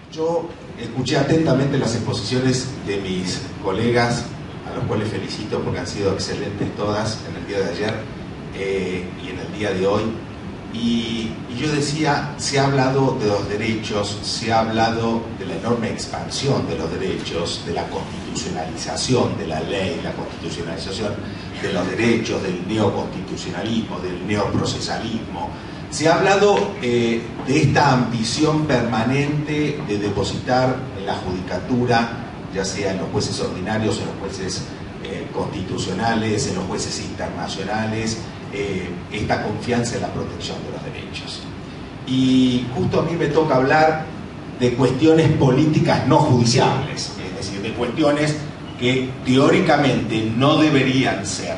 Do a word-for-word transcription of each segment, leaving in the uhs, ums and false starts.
Yo escuché atentamente las exposiciones de mis colegas, a los cuales felicito porque han sido excelentes todas en el día de ayer eh, y en el día de hoy. Y, y yo decía, se ha hablado de los derechos, se ha hablado de la enorme expansión de los derechos, de la constitucionalización de la ley, la constitucionalización de los derechos, del neoconstitucionalismo, del neoprocesalismo. Se ha hablado eh, de esta ambición permanente de depositar en la judicatura, ya sea en los jueces ordinarios, en los jueces eh, constitucionales, en los jueces internacionales, eh, esta confianza en la protección de los derechos. Y justo a mí me toca hablar de cuestiones políticas no judiciables, es decir, de cuestiones que teóricamente no deberían ser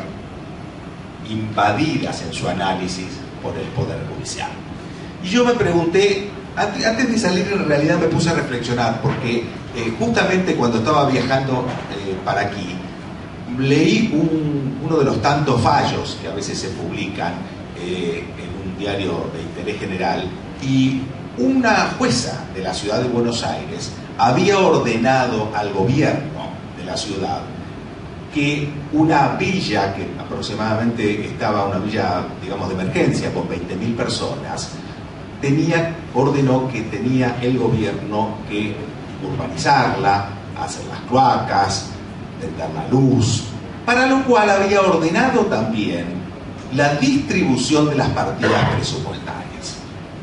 invadidas en su análisis por el Poder Judicial. Y yo me pregunté, antes de salir en realidad me puse a reflexionar, porque eh, justamente cuando estaba viajando eh, para aquí, leí un, uno de los tantos fallos que a veces se publican eh, en un diario de interés general, y una jueza de la ciudad de Buenos Aires había ordenado al gobierno de la ciudad que una villa, que aproximadamente estaba una villa, digamos, de emergencia con veinte mil personas, tenía, ordenó que tenía el gobierno que urbanizarla, hacer las cloacas, tender la luz, para lo cual había ordenado también la distribución de las partidas presupuestarias.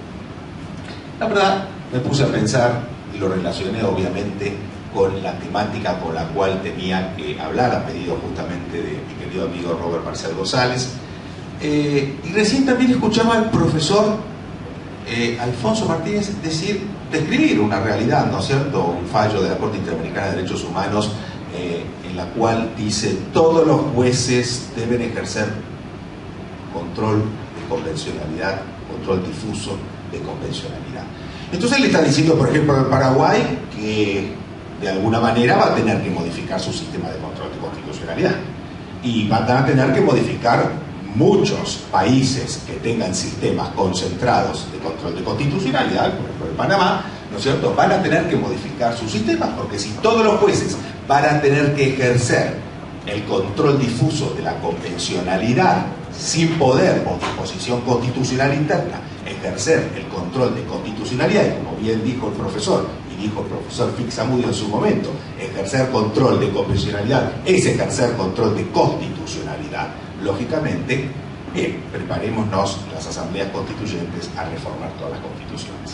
La verdad, me puse a pensar y lo relacioné obviamente con la temática con la cual tenía que hablar, a pedido justamente de mi querido amigo Robert Marcial González. Eh, y recién también escuchaba al profesor eh, Alfonso Martínez decir, describir una realidad, ¿no es cierto?, un fallo de la Corte Interamericana de Derechos Humanos eh, en la cual dice todos los jueces deben ejercer control de convencionalidad, control difuso de convencionalidad. Entonces él está diciendo, por ejemplo, al Paraguay que de alguna manera va a tener que modificar su sistema de control de constitucionalidad, y van a tener que modificar muchos países que tengan sistemas concentrados de control de constitucionalidad, por ejemplo en Panamá, ¿no es cierto?, van a tener que modificar sus sistemas, porque si todos los jueces van a tener que ejercer el control difuso de la convencionalidad sin poder, por disposición constitucional interna, ejercer el control de constitucionalidad, y como bien dijo el profesor, y dijo el profesor Fixamudio en su momento, ejercer control de convencionalidad es ejercer control de constitucionalidad. Lógicamente, bien, preparémonos las asambleas constituyentes a reformar todas las constituciones.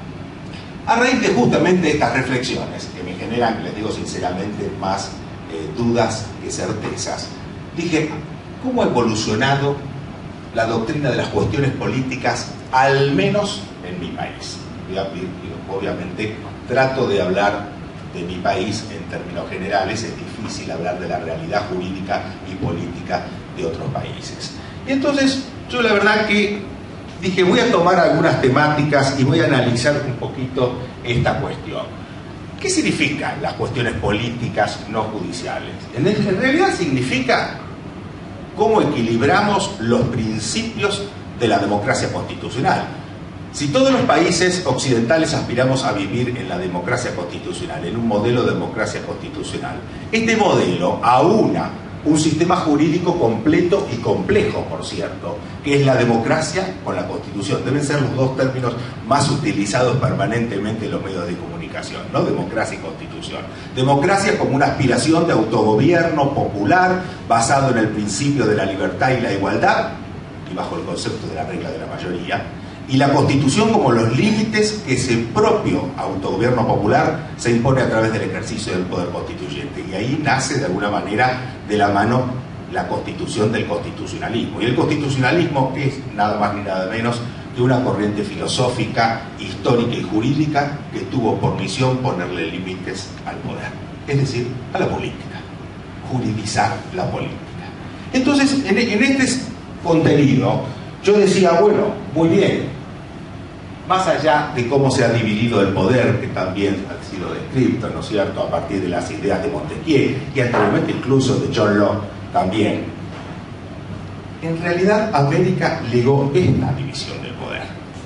A raíz de justamente estas reflexiones, que me generan, les digo sinceramente, más eh, dudas que certezas, dije, ¿cómo ha evolucionado la doctrina de las cuestiones políticas, al menos en mi país? Obviamente trato de hablar de mi país en términos generales, es difícil hablar de la realidad jurídica y política de otros países. Y entonces yo la verdad que dije, voy a tomar algunas temáticas y voy a analizar un poquito esta cuestión. ¿Qué significan las cuestiones políticas no judiciales? En, en realidad significa cómo equilibramos los principios de la democracia constitucional. Si todos los países occidentales aspiramos a vivir en la democracia constitucional, en un modelo de democracia constitucional, este modelo aúna un sistema jurídico completo y complejo, por cierto, que es la democracia con la Constitución. Deben ser los dos términos más utilizados permanentemente en los medios de comunicación, ¿no? Democracia y Constitución. Democracia como una aspiración de autogobierno popular basado en el principio de la libertad y la igualdad y bajo el concepto de la regla de la mayoría. Y la Constitución como los límites que ese propio autogobierno popular se impone a través del ejercicio del poder constituyente. Y ahí nace de alguna manera de la mano la constitución del constitucionalismo. Y el constitucionalismo es nada más ni nada menos que una corriente filosófica, histórica y jurídica que tuvo por misión ponerle límites al poder, es decir, a la política, juridizar la política. Entonces, en, en este contenido, yo decía, bueno, muy bien, más allá de cómo se ha dividido el poder, que también ha sido descrito, ¿no es cierto?, a partir de las ideas de Montesquieu y anteriormente incluso de John Locke también, en realidad América legó esta división del poder.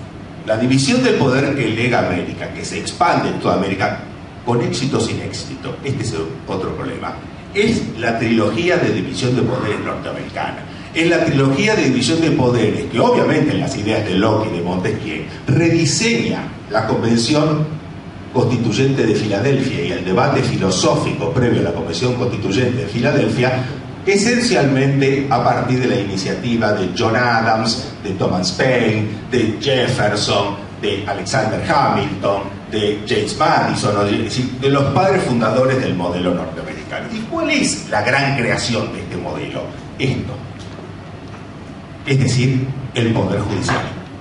La división del poder que lega América, que se expande en toda América, con éxito o sin éxito, este es otro problema, es la trilogía de división de poderes norteamericana. Es la trilogía de división de poderes que, obviamente, en las ideas de Locke y de Montesquieu, rediseña la Convención Constituyente de Filadelfia y el debate filosófico previo a la Convención Constituyente de Filadelfia, esencialmente a partir de la iniciativa de John Adams, de Thomas Paine, de Jefferson, de Alexander Hamilton, de James Madison, es decir, de los padres fundadores del modelo norteamericano. ¿Y cuál es la gran creación de este modelo? Esto, es decir, el poder judicial.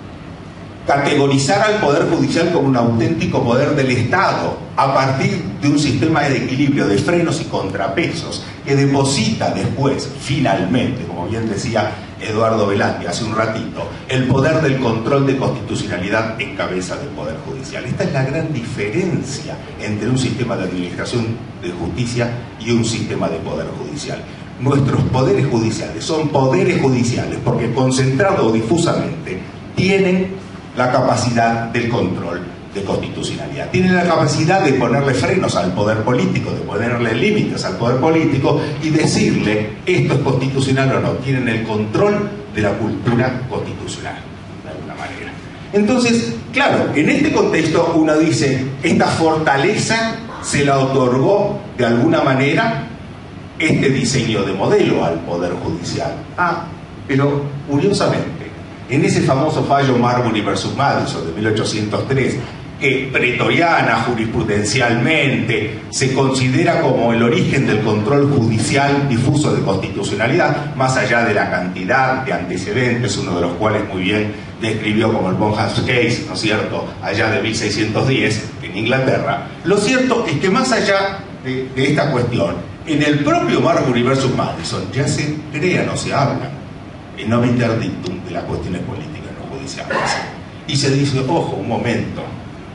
Categorizar al poder judicial como un auténtico poder del Estado a partir de un sistema de equilibrio, de frenos y contrapesos que deposita después, finalmente, como bien decía Eduardo Velázquez hace un ratito, el poder del control de constitucionalidad en cabeza del poder judicial. Esta es la gran diferencia entre un sistema de administración de justicia y un sistema de poder judicial. Nuestros poderes judiciales son poderes judiciales porque concentrado o difusamente tienen la capacidad del control de constitucionalidad. Tienen la capacidad de ponerle frenos al poder político, de ponerle límites al poder político y decirle esto es constitucional o no. Tienen el control de la cultura constitucional, de alguna manera. Entonces, claro, en este contexto uno dice, esta fortaleza se la otorgó de alguna manera este diseño de modelo al poder judicial. Ah, pero curiosamente, en ese famoso fallo Marbury versus Madison de mil ochocientos tres, que pretoriana jurisprudencialmente se considera como el origen del control judicial difuso de constitucionalidad, más allá de la cantidad de antecedentes, uno de los cuales muy bien describió como el Bonhams Case, ¿no es cierto?, allá de mil seiscientos diez en Inglaterra. Lo cierto es que más allá de, de esta cuestión, en el propio Marbury versus Madison ya se crean o se hablan en nombre interdictum de las cuestiones políticas no judiciales. Y se dice, ojo, un momento,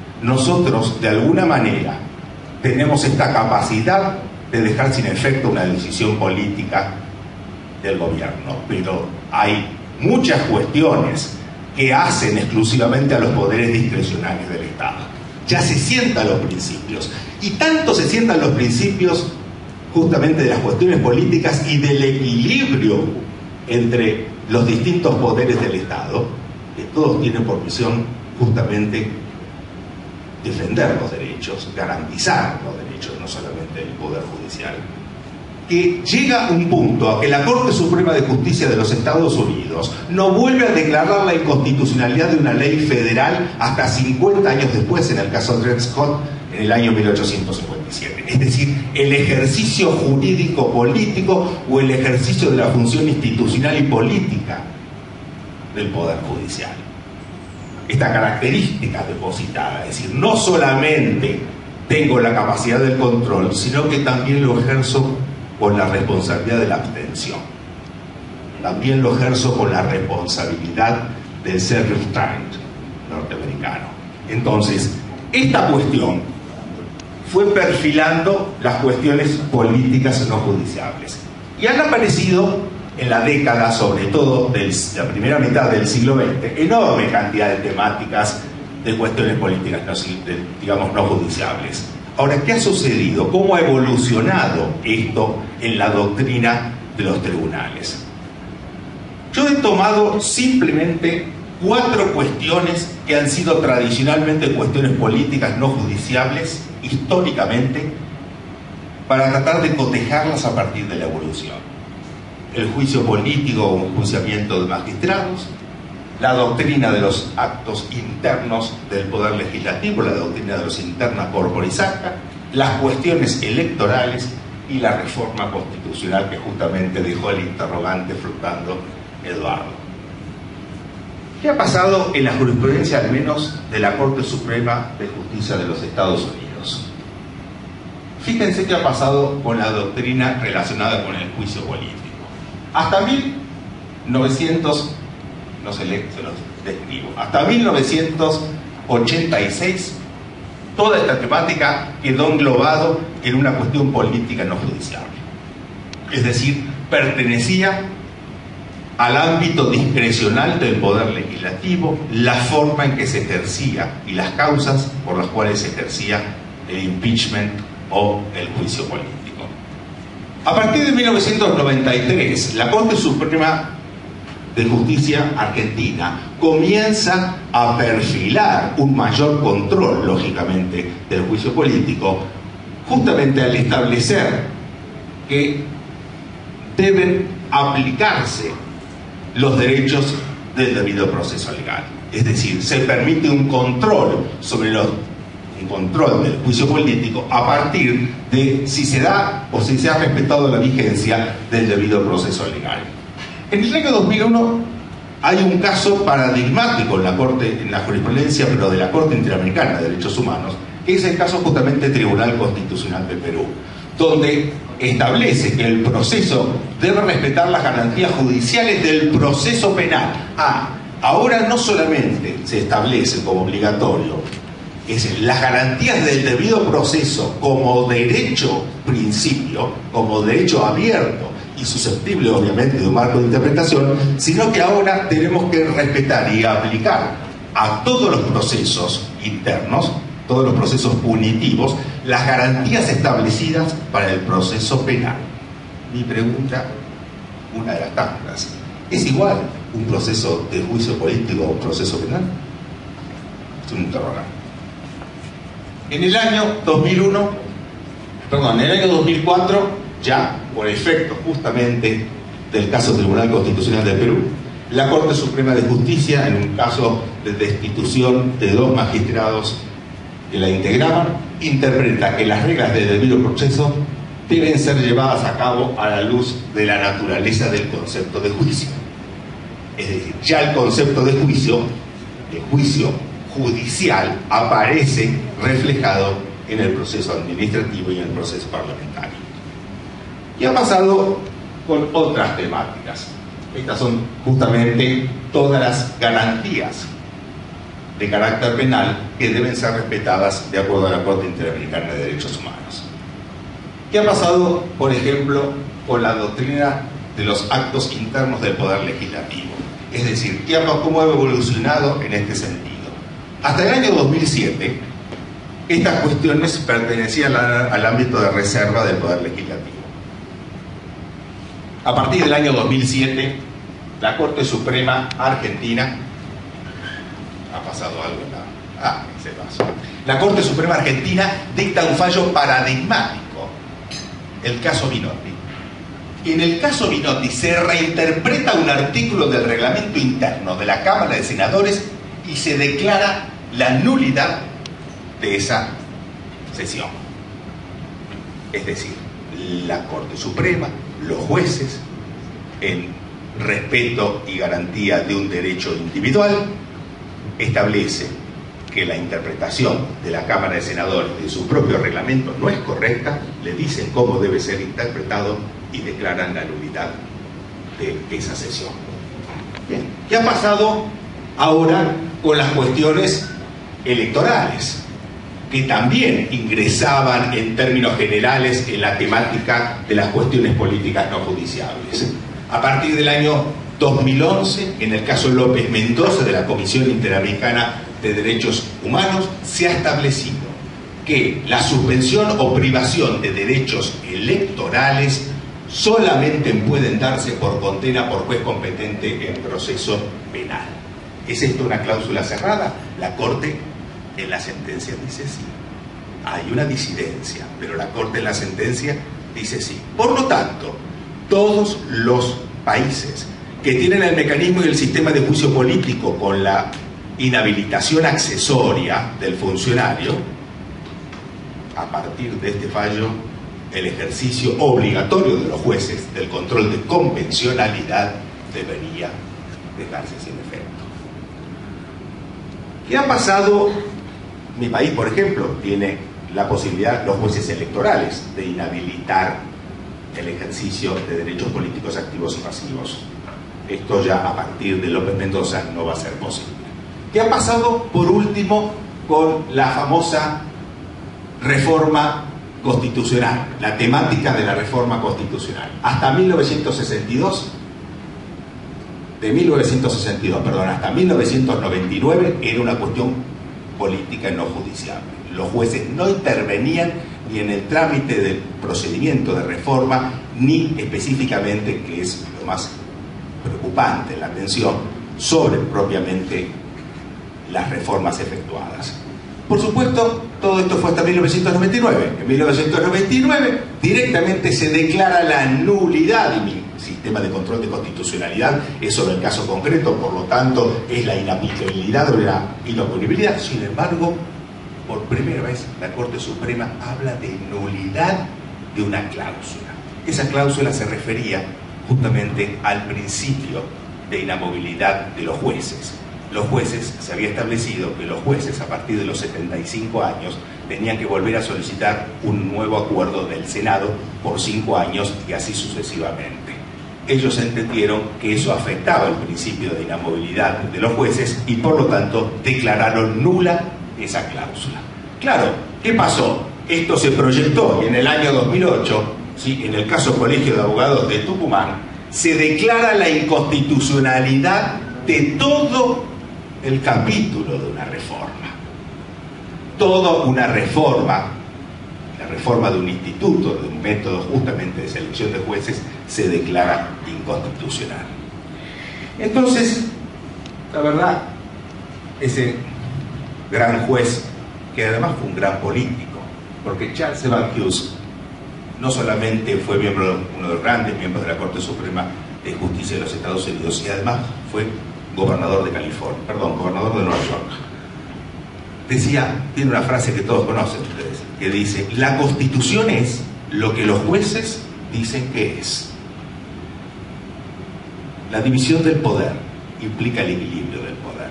nosotros de alguna manera tenemos esta capacidad de dejar sin efecto una decisión política del gobierno, pero hay muchas cuestiones que hacen exclusivamente a los poderes discrecionales del Estado. Ya se sientan los principios, y tanto se sientan los principios justamente de las cuestiones políticas y del equilibrio entre los distintos poderes del Estado, que todos tienen por misión justamente defender los derechos, garantizar los derechos, no solamente el Poder Judicial, que llega un punto a que la Corte Suprema de Justicia de los Estados Unidos no vuelve a declarar la inconstitucionalidad de una ley federal hasta cincuenta años después, en el caso Dred Scott, en el año mil ochocientos cincuenta y siete. Es decir, el ejercicio jurídico político o el ejercicio de la función institucional y política del Poder Judicial. Esta característica depositada, es decir, no solamente tengo la capacidad del control, sino que también lo ejerzo con la responsabilidad de la abstención. También lo ejerzo con la responsabilidad del self-restraint norteamericano. Entonces, esta cuestión fue perfilando las cuestiones políticas no judiciables. Y han aparecido en la década, sobre todo de la primera mitad del siglo veinte, enorme cantidad de temáticas de cuestiones políticas, no, de, digamos, no judiciables. Ahora, ¿qué ha sucedido? ¿Cómo ha evolucionado esto en la doctrina de los tribunales? Yo he tomado simplemente cuatro cuestiones que han sido tradicionalmente cuestiones políticas no judiciables, históricamente, para tratar de cotejarlas a partir de la evolución. El juicio político o enjuiciamiento de magistrados, la doctrina de los actos internos del Poder Legislativo, la doctrina de los interna corporis acta, las cuestiones electorales y la reforma constitucional que justamente dejó el interrogante flotando Eduardo. ¿Qué ha pasado en la jurisprudencia, al menos, de la Corte Suprema de Justicia de los Estados Unidos? Fíjense qué ha pasado con la doctrina relacionada con el juicio político. Hasta mil novecientos, no se lee, se los describo, hasta mil novecientos ochenta y seis, toda esta temática quedó englobado en una cuestión política no judiciable. Es decir, pertenecía al ámbito discrecional del poder legislativo la forma en que se ejercía y las causas por las cuales se ejercía el impeachment o el juicio político. A partir de mil novecientos noventa y tres, la Corte Suprema de Justicia Argentina comienza a perfilar un mayor control, lógicamente, del juicio político, justamente al establecer que deben aplicarse los derechos del debido proceso legal. Es decir, se permite un control sobre los, un control del juicio político a partir de si se da o si se ha respetado la vigencia del debido proceso legal. En el año dos mil uno hay un caso paradigmático en la Corte, en la jurisprudencia, pero de la Corte Interamericana de Derechos Humanos, que es el caso justamente del Tribunal Constitucional de Perú, donde establece que el proceso debe respetar las garantías judiciales del proceso penal. Ah, ahora no solamente se establece como obligatorio es las garantías del debido proceso como derecho principio, como derecho abierto y susceptible obviamente de un marco de interpretación, sino que ahora tenemos que respetar y aplicar a todos los procesos internos, todos los procesos punitivos, las garantías establecidas para el proceso penal. Mi pregunta, una de las tantas, ¿es igual un proceso de juicio político o un proceso penal? Es un interrogante. En el año dos mil uno, perdón, en el año dos mil cuatro, ya por efecto justamente del caso Tribunal Constitucional de Perú, la Corte Suprema de Justicia, en un caso de destitución de dos magistrados que la integraban, interpreta que las reglas del debido proceso deben ser llevadas a cabo a la luz de la naturaleza del concepto de juicio. Es decir, ya el concepto de juicio, de juicio judicial, aparece reflejado en el proceso administrativo y en el proceso parlamentario. ¿Qué ha pasado con otras temáticas? Estas son justamente todas las garantías de carácter penal que deben ser respetadas de acuerdo a la Corte Interamericana de Derechos Humanos. ¿Qué ha pasado, por ejemplo, con la doctrina de los actos internos del Poder Legislativo? Es decir, ¿qué ha, ¿cómo ha evolucionado en este sentido? Hasta el año dos mil siete, estas cuestiones pertenecían al, al ámbito de reserva del Poder Legislativo. A partir del año dos mil siete, la Corte Suprema Argentina... ¿Ha pasado algo en la...? Ah, se pasó. La Corte Suprema Argentina dicta un fallo paradigmático, el caso Minotti. En el caso Minotti se reinterpreta un artículo del reglamento interno de la Cámara de Senadores y se declara la nulidad de esa sesión. Es decir, la Corte Suprema, los jueces, en respeto y garantía de un derecho individual, establece que la interpretación de la Cámara de Senadores de su propio reglamento no es correcta, le dicen cómo debe ser interpretado y declaran la nulidad de esa sesión. Bien. ¿Qué ha pasado ahora con las cuestiones electorales, que también ingresaban en términos generales en la temática de las cuestiones políticas no judiciables? A partir del año dos mil once, en el caso López Mendoza de la Comisión Interamericana de Derechos Humanos, se ha establecido que la suspensión o privación de derechos electorales solamente pueden darse por condena por juez competente en proceso penal. ¿Es esto una cláusula cerrada? La Corte en la sentencia dice sí. Hay una disidencia, pero la Corte en la sentencia dice sí. Por lo tanto, todos los países que tienen el mecanismo y el sistema de juicio político con la inhabilitación accesoria del funcionario, a partir de este fallo, el ejercicio obligatorio de los jueces del control de convencionalidad debería dejarse sin efecto. ¿Qué ha pasado? Mi país, por ejemplo, tiene la posibilidad, los jueces electorales, de inhabilitar el ejercicio de derechos políticos activos y pasivos. Esto ya a partir de López Mendoza no va a ser posible. ¿Qué ha pasado, por último, con la famosa reforma constitucional, la temática de la reforma constitucional? Hasta mil novecientos sesenta y dos, de mil novecientos sesenta y dos, perdón, hasta mil novecientos noventa y nueve era una cuestión política y no judicial. Los jueces no intervenían ni en el trámite del procedimiento de reforma, ni específicamente, que es lo más preocupante en la atención, sobre propiamente las reformas efectuadas. Por supuesto, todo esto fue hasta mil novecientos noventa y nueve. En mil novecientos noventa y nueve directamente se declara la nulidad, y mi sistema de control de constitucionalidad es sobre el caso concreto, por lo tanto es la inaplicabilidad o la inoponibilidad. Sin embargo, por primera vez la Corte Suprema habla de nulidad de una cláusula. Esa cláusula se refería justamente al principio de inamovilidad de los jueces. Los jueces, se había establecido que los jueces a partir de los setenta y cinco años tenían que volver a solicitar un nuevo acuerdo del Senado por cinco años y así sucesivamente. Ellos entendieron que eso afectaba el principio de inamovilidad de los jueces y por lo tanto declararon nula esa cláusula. Claro, ¿qué pasó? Esto se proyectó y en el año dos mil ocho, ¿sí?, en el caso Colegio de Abogados de Tucumán, se declara la inconstitucionalidad de todo el capítulo de una reforma. Toda una reforma, la reforma de un instituto, de un método justamente de selección de jueces, se declara inconstitucional. Entonces, la verdad, ese gran juez, que además fue un gran político, porque Charles Evans Hughes no solamente fue miembro, uno de los grandes miembros de la Corte Suprema de Justicia de los Estados Unidos, y además fue gobernador de California, perdón, gobernador de Nueva York. Decía, tiene una frase que todos conocen ustedes, que dice: la Constitución es lo que los jueces dicen que es. La división del poder implica el equilibrio del poder.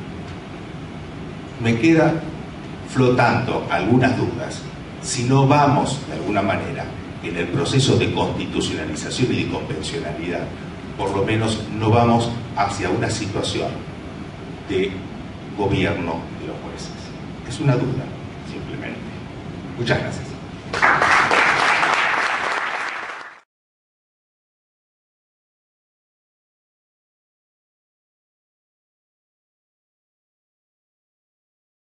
Me queda flotando algunas dudas si no vamos, de alguna manera, en el proceso de constitucionalización y de convencionalidad, por lo menos no vamos hacia una situación de gobierno de los jueces. Es una duda, simplemente. Muchas gracias.